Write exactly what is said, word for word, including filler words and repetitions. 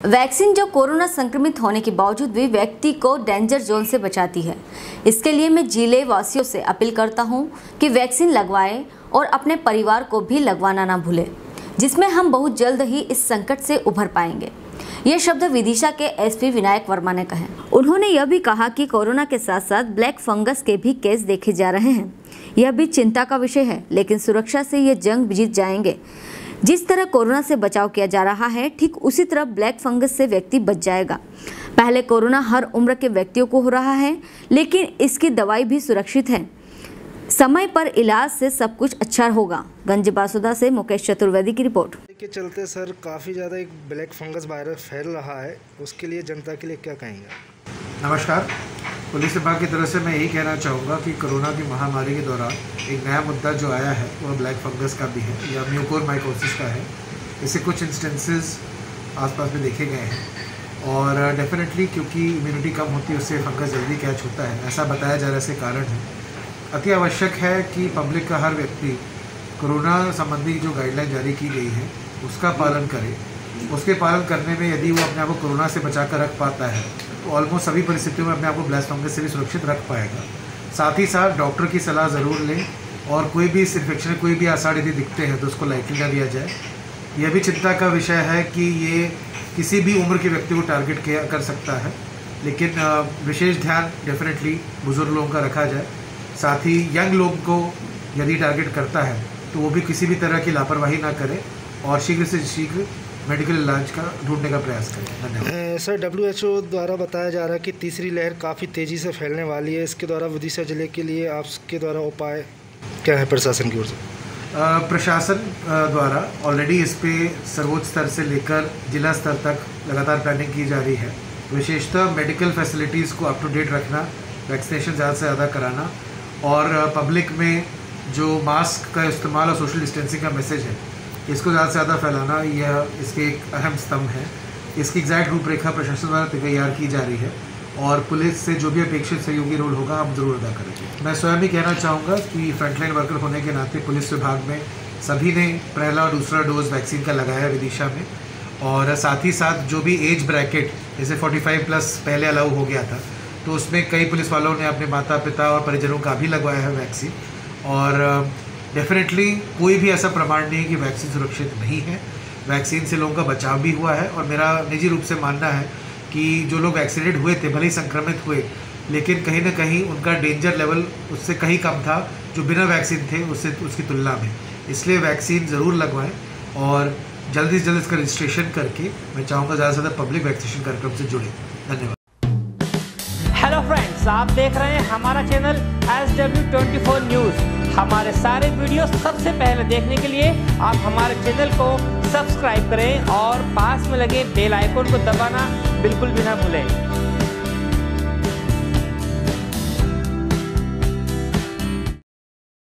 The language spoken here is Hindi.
वैक्सीन जो कोरोना संक्रमित होने के बावजूद भी व्यक्ति को डेंजर जोन से बचाती है। इसके लिए मैं जिले वासियों से अपील करता हूं कि वैक्सीन लगवाएं और अपने परिवार को भी लगवाना ना भूलें, जिसमें हम बहुत जल्द ही इस संकट से उभर पाएंगे। ये शब्द विदिशा के एसपी विनायक वर्मा ने कहे। उन्होंने यह भी कहा कि कोरोना के साथ साथ ब्लैक फंगस के भी केस देखे जा रहे हैं। यह भी चिंता का विषय है, लेकिन सुरक्षा से ये जंग जीत जाएंगे। जिस तरह कोरोना से बचाव किया जा रहा है, ठीक उसी तरह ब्लैक फंगस से व्यक्ति बच जाएगा। पहले कोरोना हर उम्र के व्यक्तियों को हो रहा है, लेकिन इसकी दवाई भी सुरक्षित है। समय पर इलाज से सब कुछ अच्छा होगा। गंज बासुदा से मुकेश चतुर्वेदी की रिपोर्ट। के चलते सर काफ़ी ज़्यादा एक ब्लैक फंगस वायरस फैल रहा है, उसके लिए जनता के लिए क्या कहेंगे? नमस्कार। पुलिस विभाग की तरफ से मैं यही कहना चाहूँगा कि कोरोना की महामारी के दौरान एक नया मुद्दा जो आया है वह ब्लैक फंगस का भी है या म्यूकोरमाइकोसिस का है। इससे कुछ इंस्टेंसेस आसपास में देखे गए हैं और डेफिनेटली क्योंकि इम्यूनिटी कम होती है उससे फंगस जल्दी कैच होता है, ऐसा बताया जा रहा है। इससे कारण है अति आवश्यक है कि पब्लिक का हर व्यक्ति कोरोना संबंधी जो गाइडलाइन जारी की गई है उसका पालन करे। उसके पालन करने में यदि वो अपने आप को कोरोना से बचा कर रख पाता है तो ऑलमोस्ट सभी परिस्थितियों में अपने आप को ब्लैक फंगस से भी सुरक्षित रख पाएगा। साथ ही साथ डॉक्टर की सलाह ज़रूर लें और कोई भी इस इन्फेक्शन कोई भी आसार यदि दिखते हैं तो उसको लाइटली ना लिया जाए। यह भी चिंता का विषय है कि ये किसी भी उम्र के व्यक्ति को टारगेट किया कर सकता है, लेकिन विशेष ध्यान डेफिनेटली बुजुर्ग लोगों का रखा जाए। साथ ही यंग लोग को यदि टारगेट करता है तो वो भी किसी भी तरह की लापरवाही ना करें और शीघ्र से शीघ्र मेडिकल इलाज का ढूंढने का प्रयास करें। धन्यवाद। सर, डब्ल्यू एच ओ द्वारा बताया जा रहा है कि तीसरी लहर काफ़ी तेज़ी से फैलने वाली है। इसके द्वारा विदिशा जिले के लिए आपके द्वारा उपाय क्या है प्रशासन की ओर से? प्रशासन द्वारा ऑलरेडी इस पे सर्वोच्च स्तर से लेकर जिला स्तर तक लगातार प्लानिंग की जा रही है। विशेषतः मेडिकल फैसिलिटीज़ को अप टू डेट रखना, वैक्सीनेशन ज़्यादा से ज़्यादा कराना और पब्लिक में जो मास्क का इस्तेमाल और सोशल डिस्टेंसिंग का मैसेज है इसको ज़्यादा से ज़्यादा फैलाना, यह इसके एक अहम स्तंभ है। इसकी एग्जैक्ट रूपरेखा प्रशासन द्वारा तैयार की जा रही है और पुलिस से जो भी अपेक्षित सहयोगी रोल होगा हम ज़रूर अदा करेंगे। मैं स्वयं ही कहना चाहूँगा कि फ्रंटलाइन वर्कर होने के नाते पुलिस विभाग में सभी ने पहला और दूसरा डोज वैक्सीन का लगाया विदिशा में और साथ ही साथ जो भी एज ब्रैकेट जैसे पैंतालीस प्लस पहले अलाउ हो गया था तो उसमें कई पुलिस वालों ने अपने माता पिता और परिजनों का भी लगवाया है वैक्सीन। और डेफिनेटली कोई भी ऐसा प्रमाण नहीं है कि वैक्सीन सुरक्षित नहीं है। वैक्सीन से लोगों का बचाव भी हुआ है और मेरा निजी रूप से मानना है कि जो लोग वैक्सीनेट हुए थे भले ही संक्रमित हुए, लेकिन कहीं ना कहीं उनका डेंजर लेवल उससे कहीं कम था जो बिना वैक्सीन थे उससे उसकी तुलना में। इसलिए वैक्सीन ज़रूर लगवाएं और जल्दी से जल्दी इसका रजिस्ट्रेशन करके मैं चाहूँगा ज़्यादा से ज़्यादा पब्लिक वैक्सीनेशन कार्यक्रम से जुड़े। धन्यवाद। हेलो फ्रेंड्स, आप देख रहे हैं हमारा channel S W twenty four news. हमारे सारे वीडियो सबसे पहले देखने के लिए आप हमारे चैनल को सब्सक्राइब करें और पास में लगे बेल आइकन को दबाना बिल्कुल भी ना भूलें।